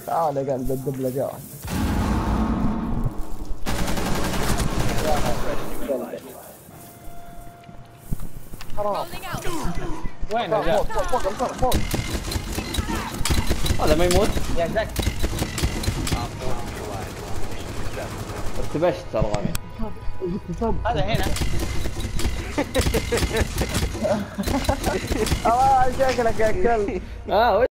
تعال يا قلب الدبلجات. حرام. وين يا فوق. هذا ما يموت يا زك. ارتبشت ترى غامي. هذا هنا. شكلك يا كلب.